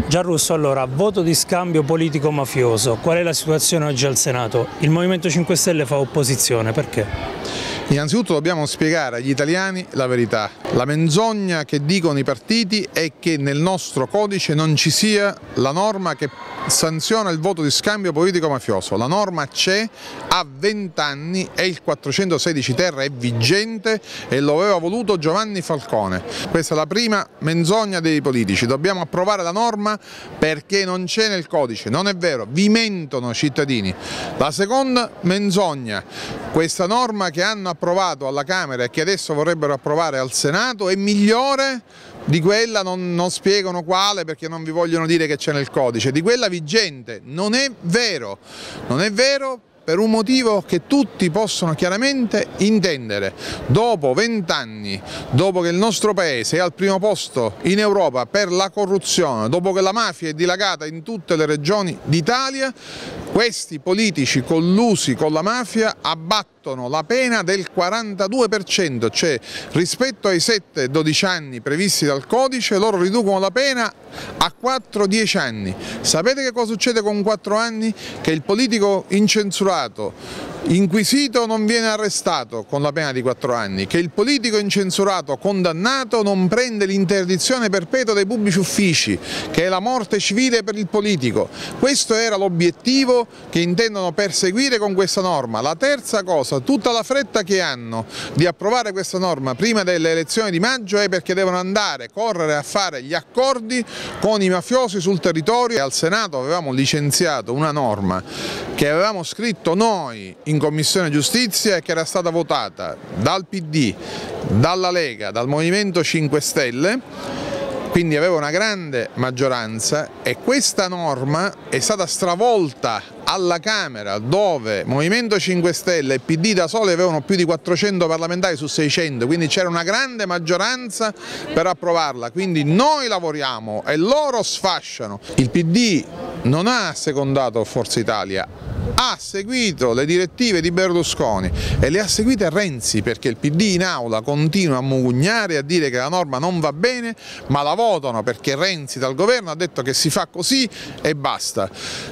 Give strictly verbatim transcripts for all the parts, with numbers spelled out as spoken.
Gianrusso, allora, voto di scambio politico-mafioso, qual è la situazione oggi al Senato? Il Movimento cinque Stelle fa opposizione, perché? Innanzitutto dobbiamo spiegare agli italiani la verità. La menzogna che dicono i partiti è che nel nostro codice non ci sia la norma che sanziona il voto di scambio politico-mafioso. La norma c'è, ha vent'anni e il quattrocentosedici ter è vigente e lo aveva voluto Giovanni Falcone. Questa è la prima menzogna dei politici. Dobbiamo approvare la norma perché non c'è nel codice. Non è vero, vi mentono i cittadini. La seconda menzogna, questa norma che hanno approvato alla Camera e che adesso vorrebbero approvare al Senato è migliore di quella, non, non spiegano quale perché non vi vogliono dire che c'è nel codice, di quella vigente. Non è vero, non è vero per un motivo che tutti possono chiaramente intendere. Dopo vent'anni, dopo che il nostro Paese è al primo posto in Europa per la corruzione, dopo che la mafia è dilagata in tutte le regioni d'Italia, questi politici collusi con la mafia abbattono la pena del quarantadue per cento, cioè rispetto ai sette dodici anni previsti dal codice loro riducono la pena a quattro dieci anni. Sapete che cosa succede con quattro anni? Che il politico incensurato, inquisito non viene arrestato con la pena di quattro anni, che il politico incensurato condannato non prende l'interdizione perpetua dai pubblici uffici, che è la morte civile per il politico. Questo era l'obiettivo che intendono perseguire con questa norma. La terza cosa, tutta la fretta che hanno di approvare questa norma prima delle elezioni di maggio è perché devono andare, correre a fare gli accordi con i mafiosi sul territorio. Al Senato avevamo licenziato una norma che avevamo scritto noi in Commissione Giustizia e che era stata votata dal P D, dalla Lega, dal Movimento cinque Stelle, quindi aveva una grande maggioranza, e questa norma è stata stravolta alla Camera dove Movimento cinque Stelle e P D da soli avevano più di quattrocento parlamentari su seicento, quindi c'era una grande maggioranza per approvarla, quindi noi lavoriamo e loro sfasciano. Il P D non ha secondato Forza Italia, ha seguito le direttive di Berlusconi e le ha seguite Renzi, perché il P D in aula continua a mugugnare e a dire che la norma non va bene, ma la votano perché Renzi dal governo ha detto che si fa così e basta.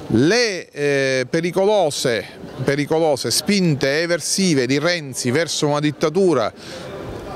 Le eh, pericolose, pericolose spinte eversive di Renzi verso una dittatura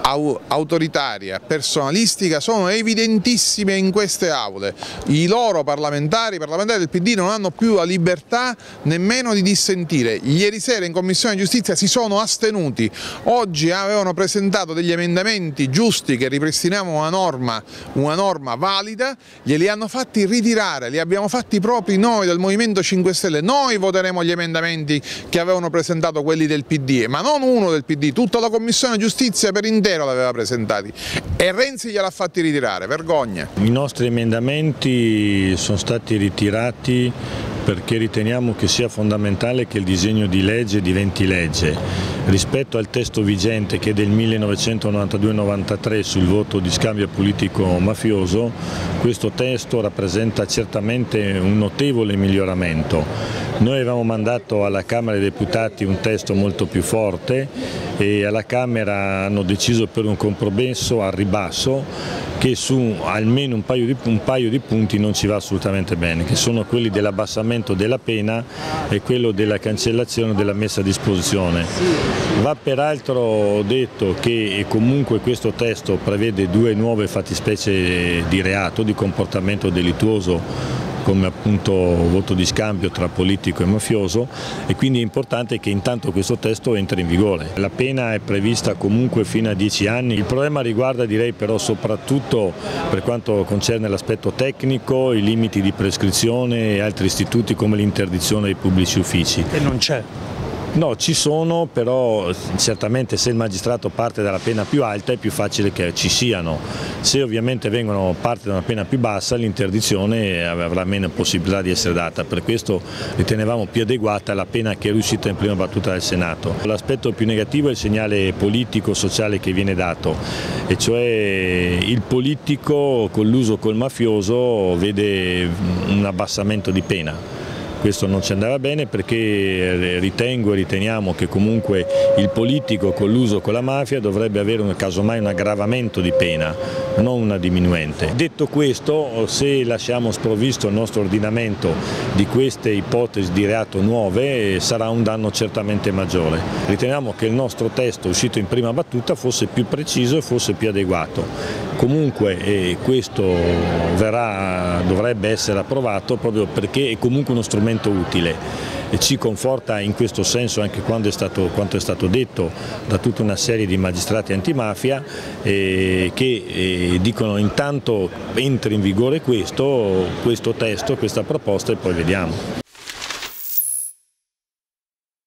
autoritaria, personalistica, sono evidentissime in queste aule. I loro parlamentari, i parlamentari del P D non hanno più la libertà nemmeno di dissentire. Ieri sera in Commissione Giustizia si sono astenuti, oggi avevano presentato degli emendamenti giusti che ripristinavano una norma, una norma valida, glieli hanno fatti ritirare, li abbiamo fatti propri noi del Movimento cinque Stelle. Noi voteremo gli emendamenti che avevano presentato quelli del P D, ma non uno del P D, tutta la Commissione Giustizia per intero l'aveva presentati e Renzi gliel'ha fatti ritirare. Vergogna. I nostri emendamenti sono stati ritirati perché riteniamo che sia fondamentale che il disegno di legge diventi legge. Rispetto al testo vigente, che è del millenovecentonovantadue novantatré sul voto di scambio politico mafioso, questo testo rappresenta certamente un notevole miglioramento. Noi avevamo mandato alla Camera dei Deputati un testo molto più forte e alla Camera hanno deciso per un compromesso al ribasso che su almeno un paio di, un paio di punti non ci va assolutamente bene, che sono quelli dell'abbassamento della pena e quello della cancellazione della messa a disposizione. Va peraltro detto che comunque questo testo prevede due nuove fattispecie di reato, di comportamento delittuoso, come appunto voto di scambio tra politico e mafioso, e quindi è importante che intanto questo testo entri in vigore. La pena è prevista comunque fino a dieci anni. Il problema riguarda, direi però, soprattutto per quanto concerne l'aspetto tecnico, i limiti di prescrizione e altri istituti come l'interdizione dei pubblici uffici. E non c'è? No, ci sono, però certamente se il magistrato parte dalla pena più alta è più facile che ci siano. Se ovviamente vengono parte da una pena più bassa, l'interdizione avrà meno possibilità di essere data. Per questo ritenevamo più adeguata la pena che è riuscita in prima battuta del Senato. L'aspetto più negativo è il segnale politico-sociale che viene dato, e cioè il politico colluso col mafioso vede un abbassamento di pena. questo non ci andava bene, perché ritengo e riteniamo che comunque il politico colluso con la mafia dovrebbe avere un, casomai un aggravamento di pena, non una diminuente. Detto questo, se lasciamo sprovvisto il nostro ordinamento di queste ipotesi di reato nuove, sarà un danno certamente maggiore. Riteniamo che il nostro testo uscito in prima battuta fosse più preciso e fosse più adeguato. Comunque eh, questo verrà, dovrebbe essere approvato proprio perché è comunque uno strumento utile. E ci conforta in questo senso anche quando è stato, quanto è stato detto da tutta una serie di magistrati antimafia eh, che eh, dicono intanto entri in vigore questo, questo testo, questa proposta e poi vediamo.